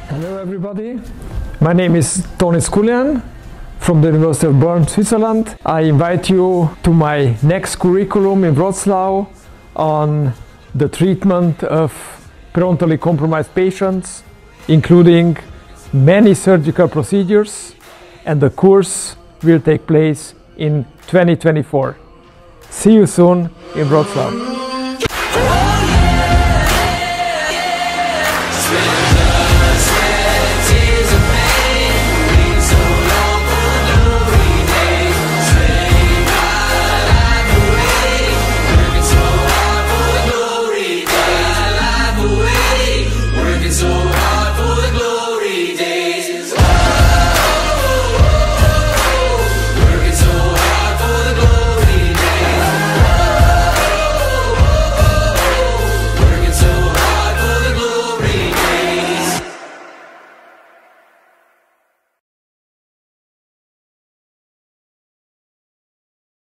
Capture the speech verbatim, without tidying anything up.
Hello everybody, my name is Sculen from the University of Bern, Switzerland. I invite you to my next curriculum in Wroclaw on the treatment of peroneally compromised patients, including many surgical procedures, and the course will take place in twenty twenty-four. See you soon in Wroclaw.